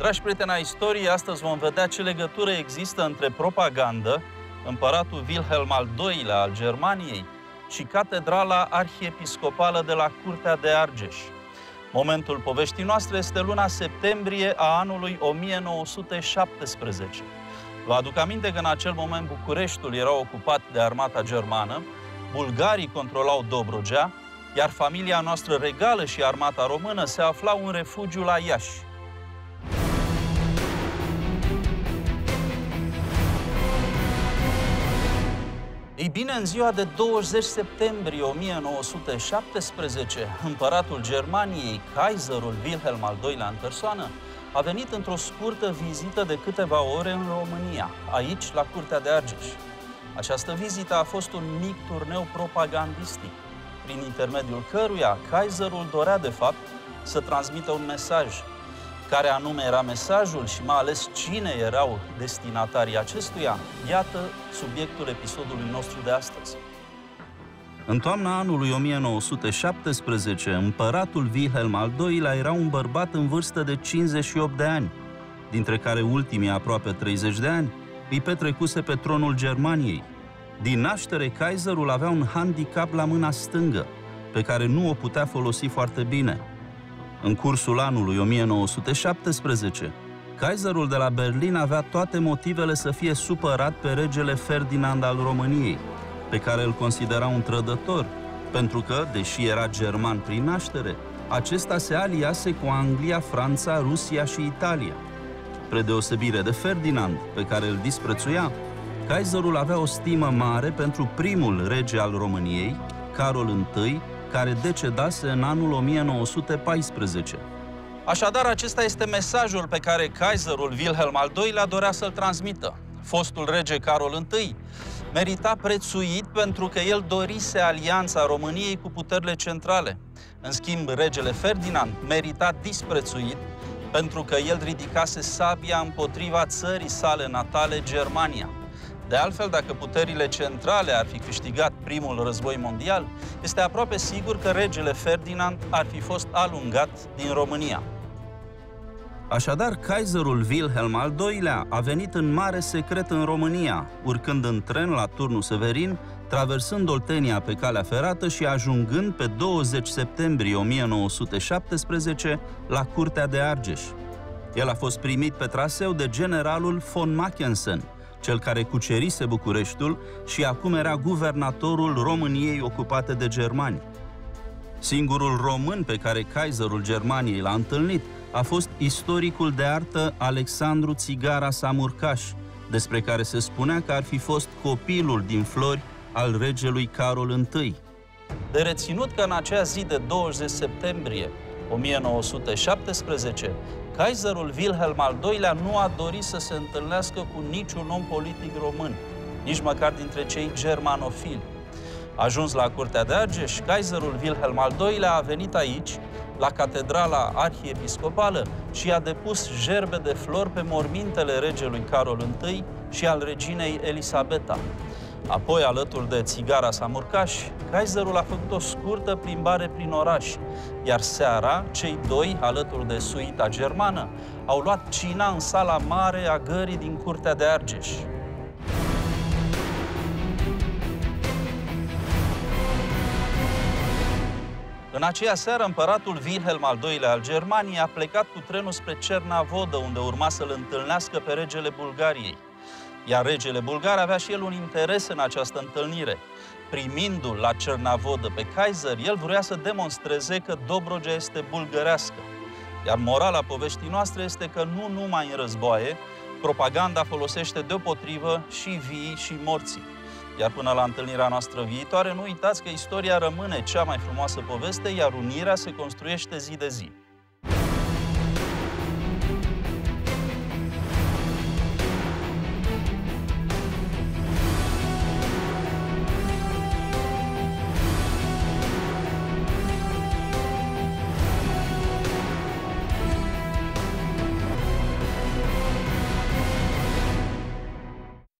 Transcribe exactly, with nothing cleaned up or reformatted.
Dragi prieteni ai istoriei, astăzi vom vedea ce legătură există între propagandă, împăratul Wilhelm al doilea al Germaniei și catedrala arhiepiscopală de la Curtea de Argeș. Momentul poveștii noastre este luna septembrie a anului o mie nouă sute șaptesprezece. Vă aduc aminte că în acel moment Bucureștiul era ocupat de armata germană, bulgarii controlau Dobrogea, iar familia noastră regală și armata română se aflau în refugiu la Iași. Ei bine, în ziua de douăzeci septembrie o mie nouă sute șaptesprezece, împăratul Germaniei, Kaiserul Wilhelm al doilea în persoană, a venit într-o scurtă vizită de câteva ore în România, aici, la Curtea de Argeș. Această vizită a fost un mic turneu propagandistic, prin intermediul căruia Kaiserul dorea, de fapt, să transmită un mesaj. Care anume era mesajul și mai ales cine erau destinatarii acestuia, iată subiectul episodului nostru de astăzi. În toamna anului o mie nouă sute șaptesprezece, împăratul Wilhelm al doilea era un bărbat în vârstă de cincizeci și opt de ani, dintre care ultimii aproape treizeci de ani îi petrecuse pe tronul Germaniei. Din naștere, Kaiserul avea un handicap la mâna stângă, pe care nu o putea folosi foarte bine. În cursul anului o mie nouă sute șaptesprezece, Kaiserul de la Berlin avea toate motivele să fie supărat pe regele Ferdinand al României, pe care îl considera un trădător, pentru că, deși era german prin naștere, acesta se aliase cu Anglia, Franța, Rusia și Italia. Spre deosebire de Ferdinand, pe care îl disprețuia, Kaiserul avea o stimă mare pentru primul rege al României, Carol I, care decedase în anul o mie nouă sute paisprezece. Așadar, acesta este mesajul pe care Kaiserul Wilhelm al doilea dorea să-l transmită. Fostul rege Carol I merita prețuit pentru că el dorise alianța României cu puterile centrale. În schimb, regele Ferdinand merita disprețuit pentru că el ridicase sabia împotriva țării sale natale, Germania. De altfel, dacă puterile centrale ar fi câștigat primul război mondial, este aproape sigur că regele Ferdinand ar fi fost alungat din România. Așadar, Kaiserul Wilhelm al doilea a venit în mare secret în România, urcând în tren la Turnul Severin, traversând Oltenia pe calea ferată și ajungând pe douăzeci septembrie o mie nouă sute șaptesprezece la Curtea de Argeș. El a fost primit pe traseu de generalul von Mackensen, cel care cucerise Bucureștiul și acum era guvernatorul României ocupate de germani. Singurul român pe care Kaiserul Germaniei l-a întâlnit a fost istoricul de artă Alexandru Țigara Samurcaș, despre care se spunea că ar fi fost copilul din flori al regelui Carol I. De reținut că în acea zi de douăzeci septembrie o mie nouă sute șaptesprezece, Kaiserul Wilhelm al doilea nu a dorit să se întâlnească cu niciun om politic român, nici măcar dintre cei germanofili. Ajuns la Curtea de Argeș, Kaiserul Wilhelm al doilea a venit aici, la catedrala arhiepiscopală, și a depus gerbe de flori pe mormintele regelui Carol I și al reginei Elisabeta. Apoi, alături de Țigara Samurcaș, Kaiserul a făcut o scurtă plimbare prin oraș, iar seara, cei doi, alături de suita germană, au luat cina în sala mare a gării din Curtea de Argeș. În aceea seară, împăratul Wilhelm al doilea al Germaniei a plecat cu trenul spre Cernavodă, unde urma să-l întâlnească pe regele Bulgariei. Iar regele bulgar avea și el un interes în această întâlnire. Primindu-l la Cernavodă pe Kaiser, el vrea să demonstreze că Dobrogea este bulgărească. Iar morala poveștii noastre este că nu numai în războaie, propaganda folosește deopotrivă și vii și morții. Iar până la întâlnirea noastră viitoare, nu uitați că istoria rămâne cea mai frumoasă poveste, iar unirea se construiește zi de zi.